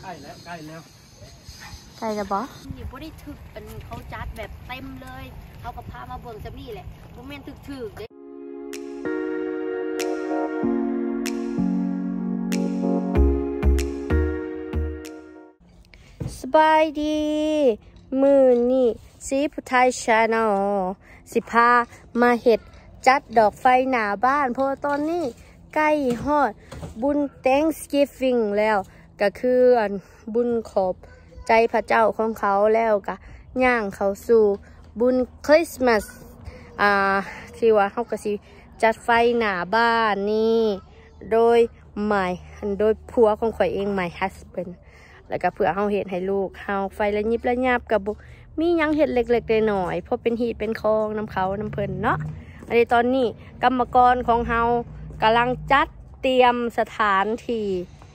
ล้แล้วใกล้แล้วใกล้แล้วบออยู่บ่ได้ถึกเป็นเขาจัดแบบเต็มเลยเขาก็พามาเบิ่งจะมีแหละบ่แม่นถึกเด้สบายดีมือนี่ซีพุทยชาแนลสิพามาเห็ดจัดดอกไฟหน้าบ้านเพราะตอนนี้ใกล้ฮอดบุญ Thanksgiving แล้วก็คือบุญขอบใจพระเจ้าของเขาแล้วก็ย่างเขาสู่บุญคริสต์มาสที่ว่าเขาก็สิจัดไฟหน้าบ้านนี่โดยผัวของข่อยเอง my husband แล้วก็เผื่อเฮาเฮ็ดให้ลูกเฮาไฟละยิบละยับกับมียังเฮ็ดเล็กๆน้อยๆเพราะเป็นหีดเป็นคองน้ำเขาน้ำเพิ่นเนาะอันนี้ตอนนี้กรรมกรของเฮากำลังจัดเตรียมสถานที่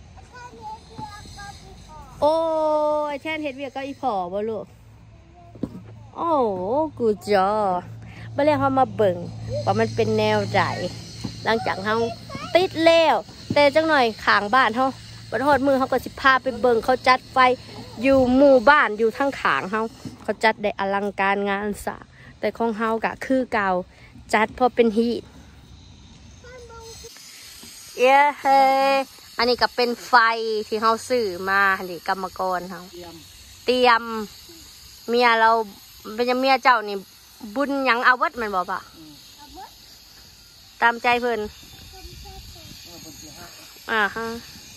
โอ้ยแทนเฮ็ดเวียกกับอีพ่อบ่ลูกโอ้กูจอบ่แล้วเฮามาเบิ่งว่ามันเป็นแนวใดหลังจากเฮาติดแล้วแต่จังหน่อยข้างบ้านเฮาบัดฮอดมือเขาก็สิพาไปเบิ่งเขาจัดไฟอยู่หมู่บ้านอยู่ทั้งขางเขาจัดได้อลังการงานสร้างแต่ของเฮากะคือเก่าจัดพอเป็นฮีทเย้เฮ้อันนี้ก็เป็นไฟที่เฮาซื้อมานี่กรรมกรเฮาเตรียมเมียเราเป็นเมียเจ้านี่บุญยังอาวัดมันบอกปะตามใจเพิ่นฮะ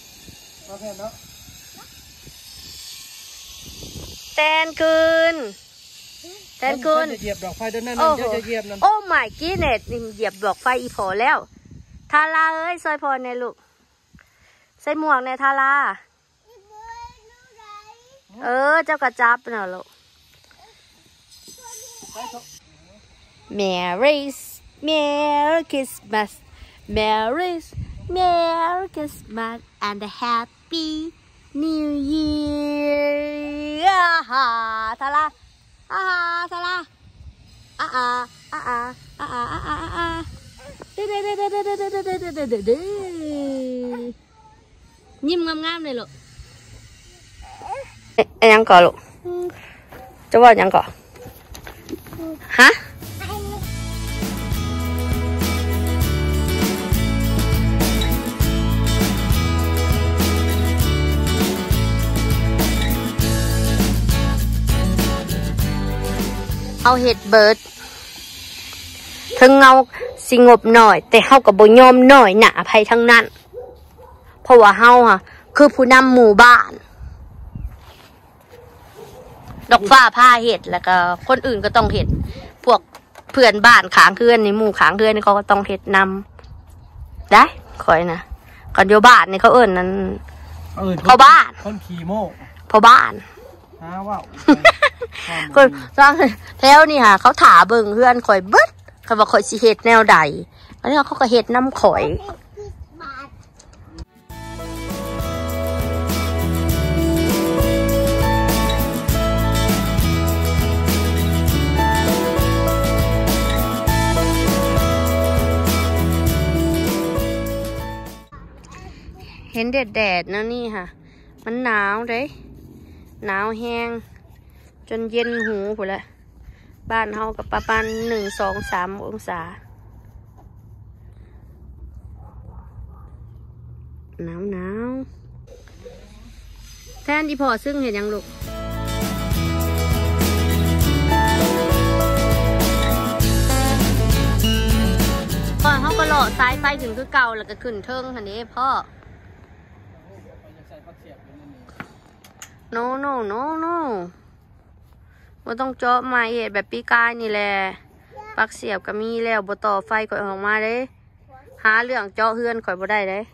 แตนคืนเหยียบดอกไฟด้านนั้นจะเหยียบนั่นโอ้ my goodness เหยียบดอกไฟอีพอแล้วทาราเอ้ยซอยพอในลูกใส่หมวกในทาราเจ้ากระจับเนาะลูก Merry Christmas Merry Christmas and a Happy New Year ทาราทารายิ้มงามๆเลยลูกยังก่อลูกจะว่ายังก่อฮะเอาเห็ดเบิร์ดถึงเงาสิงบหน่อยแต่เฮากับบ่ยอมหน่อยหนาภัยทั้งนั้นเพราะว่าเฮาคือผู้นำหมู่บ้านดอกฟ้าผ้าเห็ดแล้วก็คนอื่นก็ต้องเห็ดพวกเพื่อนบ้านขางเพื่อนในหมู่ขางเพื่อนนี่เขาก็ต้องเห็ดนำได้คอยนะก่อนโยบ้านนี่เขาเอิ้นนั้นพอบ้านคนขี่โม่พอบ้านว้าวคนร่างแถวนี่ค่ะเขาถาเบิ่งเพื่อนข่อยเบิดเขาบอกข่อยสิเห็ดแนวใดอันนี้เขาก็เห็ดน้ำข่อยเห็นแดดนะนี่ค่ะมันหนาวเด้หนาวแห้งจนเย็นหูพุ่นละบ้านเฮากับประมาณ1-2-3 องศาหนาวแทนที่พอซึ่งเห็นยังลูกก่อนเขาก็หล่อสายไฟถึงคือเก่าแล้วก็ขึ้นเทิงคันนี้พ่อโนว่าต้องเจาะไม้เห็ดแบบปีกายนี่แหละปักเสียบก็มีแล้วบ่ต่อไฟข่อยออกมาเด้หาเรื่องเจาะเฮือนข่อยบ่ได้เด้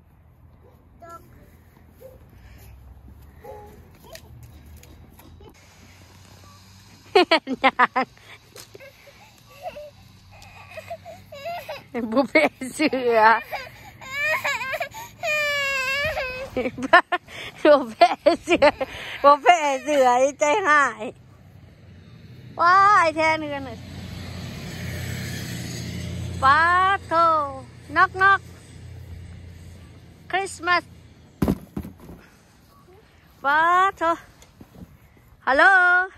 บุฟเฟ่เสือบุฟเฟ่เสือใจหายว้ายแทนเงินเลยป้าโธน็อกคริสต์มาสว้าเธอฮัลโหล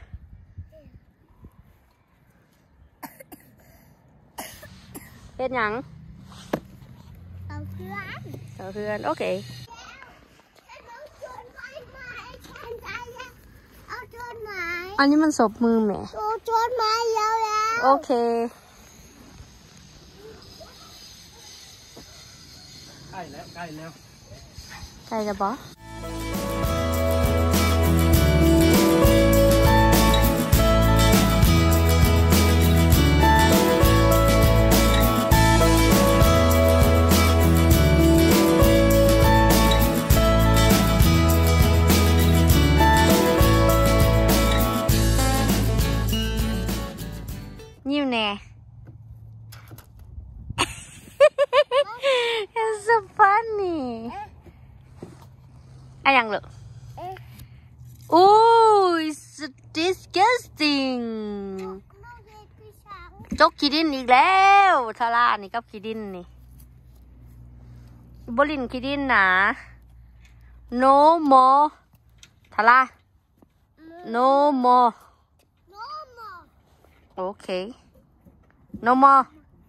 เป็นหยังเอาเพื่อนโอเคอันนี้มันศพมือแม่โอเคใกล้แล้วใกล้แล้วบอยิ้มแน่ It's so funny อะยังเหรอit's disgusting จกขี้ดินอีกแล้วทาร่านี่กับขี้ดินนี่บลินขี้ดินนะ no more ทาร่า no more โอเค no more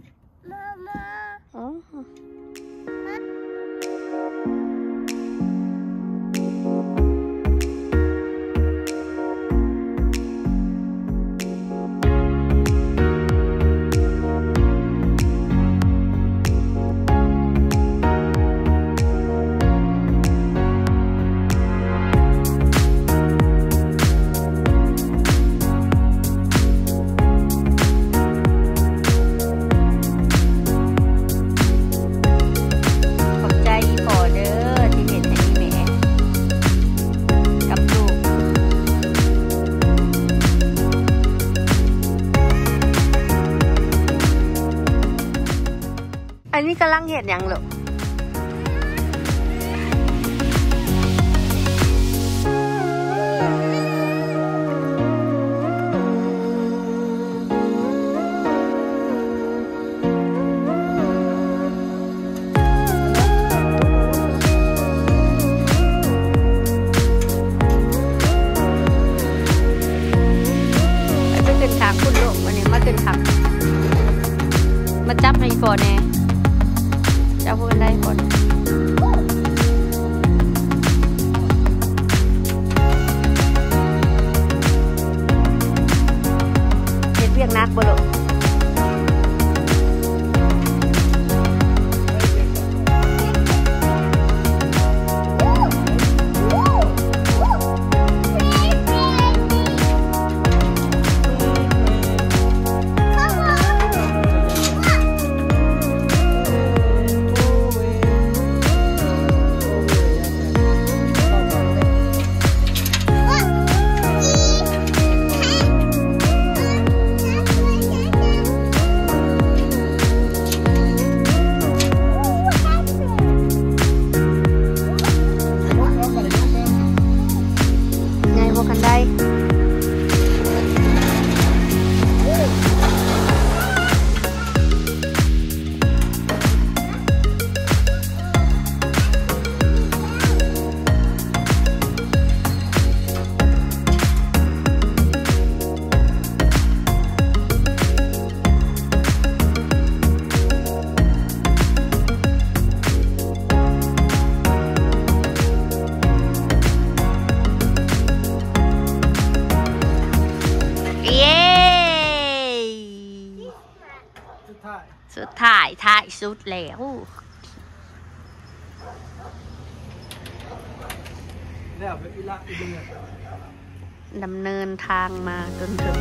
อันนี้กำลังเห็นยังเหรอไปขึ้นขางคุณลูกวันนี้มาขึ้นขางมาจับให้ก่อนแน่จะพูดได้ก่อนเห็ดเวียงนักบ่ลูกสุดท้ายสุดแล้วดำเนินทางมาจนถึง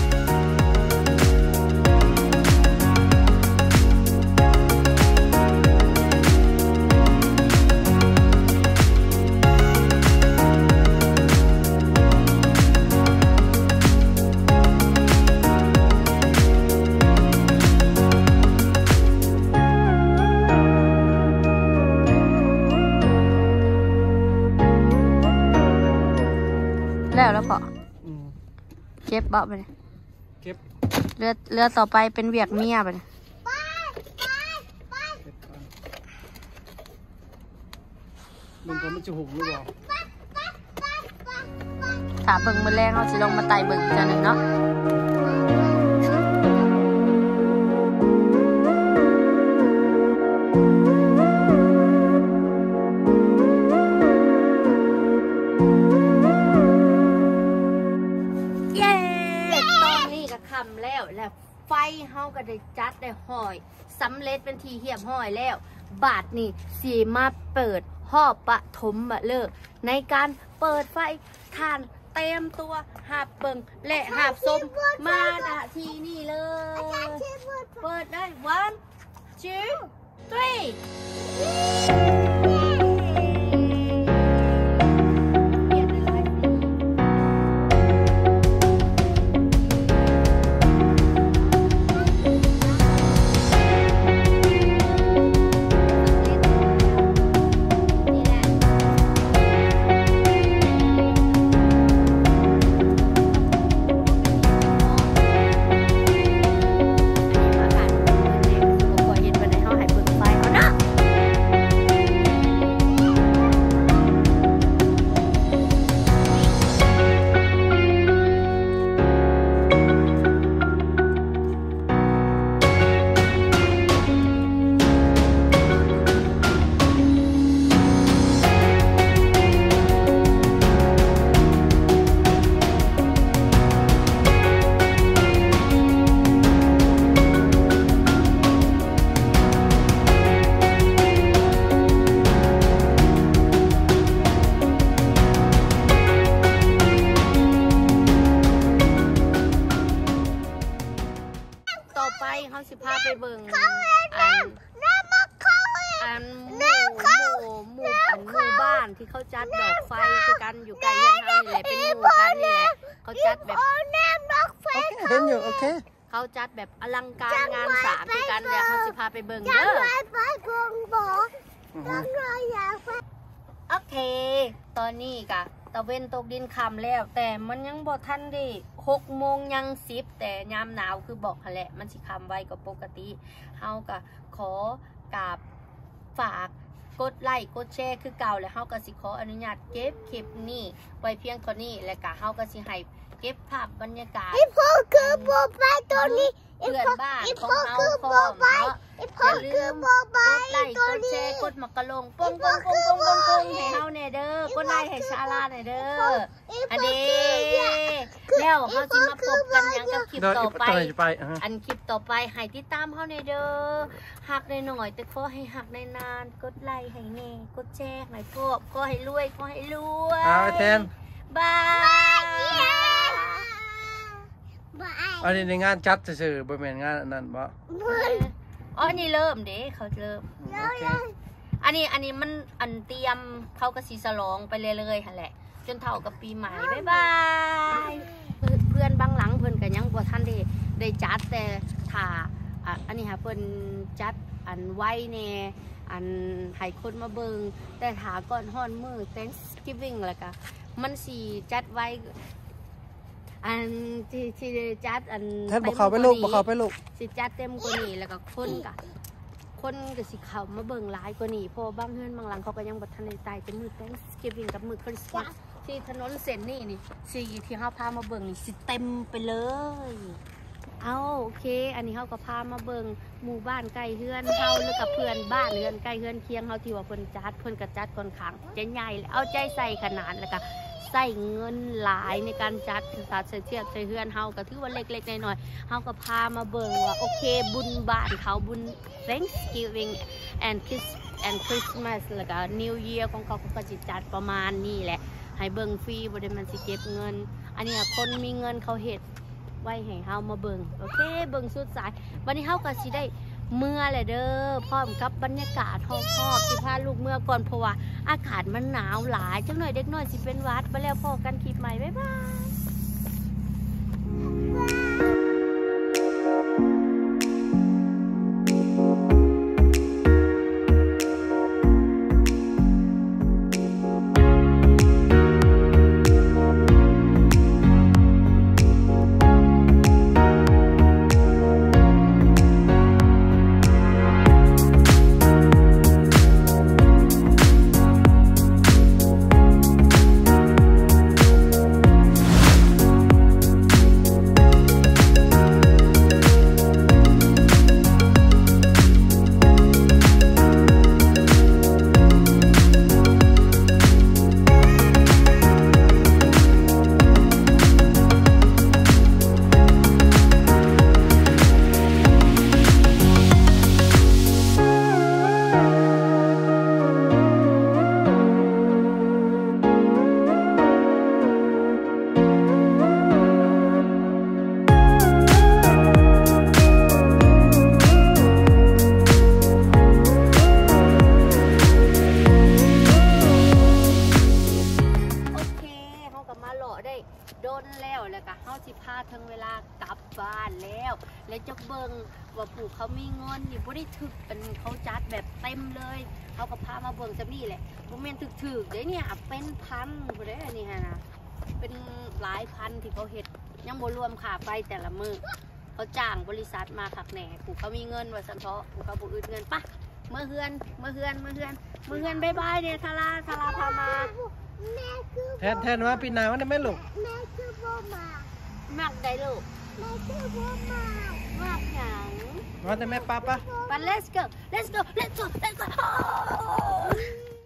แล้วพอเก็บเบาไปเลยเก็บเรือต่อไปเป็นเวียกเมียไปเลยมันก็ไม่จะหุบหรือเปล่าถ้าเบิ่งมื้อแรงเขาสิลงมาไต่เบิ่งกันหนึ่งเนาะเย้ตอนนี้ก็ค่ำแล้วและไฟเฮาก็ได้จัดได้ห้อยสำเร็จเป็นทีเหียบห้อยแล้วบาทนี่สีมาเปิดห่อปฐมมาเลิกในการเปิดไฟทานเต็มตัวหาบเบิงและหาบส้มมาณที่นี่เลยเปิดได้ 1 2 3เขาสิพาไปเบิ่งหมู่บ้านที่เขาจัดดอกไฟคือกันอยู่ใกล้เรือนเฮานี่แหละเป็นหมู่กันนี่แหละเขาจัดแบบเห็นอยู่โอเคเขาจัดแบบอลังการงานสร้างคือกันเดี๋ยวเขาสิพาไปเบิ่งเด้อโอเคตอนนี้กะตะเว้นตกดินค่ำแล้วแต่มันยังบ่ทันได้6 โมงยัง10แต่ยามหนาวคือบอกหั่นแหละมันสิค่ำไวกว่าปกติเฮาก็ขอกราบฝากกดไลค์กดแชร์คือเก่าแล้วเฮาก็สิขออนุญาตเก็บคลิปนี้ไว้เพียงเท่านี้และก็เฮาก็สิให้เก็บภาพบรรยากาศคือโบไปตัวนี้เพื่อนบ้านของเฮาพร้อมเนาะอย่าลืมกดไลค์กดแชร์กดมักกะลงปงให้เฮาแน่เด้อกดไลค์ให้ซาร่าแน่เด้ออันนี้แล้วเฮาสิมาพบกันยังกับคลิปต่อไปอันคลิปต่อไปให้ติดตามเฮาแน่เด้อหักได้หน่อยแต่ขอให้หักได้นานกดไลค์ให้แน่กดแชร์ให้พวกขอให้รวยขอให้รวยแทนบายอันนี้ในงานจัดซื่อๆบ่แม่นงานนั่นบ่อ๋อนี่เริ่มเด้เขาเริ่มอันนี้มันอันเตรียมเขาก็สีสลองไปเรื่อยๆหั่นแหละจนเท่ากับปีใหม่บ๊ายบายเพื่อนบางหลังเพื่อนก็ยังบ่ทันได้จัดแต่ถ้าอันนี้ค่ะเพื่อนจัดอันไว้แน่อันให้คนมาเบิ่งแต่ถ้าก่อนฮ้อนมื้อ Thanksgiving แล้วก็มันสิจัดไว้อันที่จัดอันแทนบอกเขาไปลูกสิจัดเต็มกว่านี้แล้วก็คนก็สิเขามาเบิ่งหลายกว่านี้เพราะบางเฮือนบางหลังเขาก็ยังบ่ทันได้ตายแต่มื้อ Thanksgiving กับมื้อคริสต์มาสที่ถนนเส้นนี้นี่สิที่เฮาพามาเบิ่งนี่สิเต็มไปเลยเอาโอเคอันนี้เฮาก็พามาเบิ่งหมู่บ้านใกล้เฮือนเฮาแล้วกับเพื่อนบ้านเฮือนใกล้เฮือนเคียงเฮาที่ว่าเพิ่นจัดค่อนข้างใหญ่ๆเอาใจใส่ขนาดแล้วก็ใส่เงินหลายในการจัดใส่เทียบใส่เฮือนเฮาก็ถือว่าเล็กๆน้อยๆเฮาก็พามาเบิ่งว่าโอเคบุญบ้านเขาบุญ Thanksgiving and Christmas แล้วก็ New Year ของเขาก็จะจัดประมาณนี้แหละให้เบิ่งฟรีบ่ได้มันสิเก็บเงินอันนี้คนมีเงินเขาเฮ็ดไว้ให้เฮามาเบิ่งโอเคเบิ่งสุดสายวันนี้เฮาก็สิได้เมื่อแหละเด้อพร้อมกับบรรยากาศหอบๆสิพาลูกเมื่อก่อนเพราะว่าอากาศมันหนาวหลายจังหน่อยเด็กน้อยสิเป็นหวัดไปแล้วพอกันคลิปใหม่บ๊ายบายว่าปู่เขามีเงินนี่บ่ได้ถึกเป็นเขาจัดแบบเต็มเลยเขาก็พามาเบิ่งซะนี่แหละบ่แม่นถึกๆเด้เนี่ยเป็นพันบ่ได้อันนี้ฮะนะเป็นหลายพันที่เขาเฮ็ดยังบ่รวมค่าไฟแต่ละมื้อเขาจ้างบริษัทมาคักแหน่ปู่เขามีเงินว่าซั่นเถาะปู่เขาบ่อึดเงินปะเมื่อเฮือนบ๊ายบายเนี่ยทาราพามาแทนว่าปีหน้าวันนี้แม่ลูกมักได้ลูกมักหยังว่าแต่แม่ป้าปะ But let's go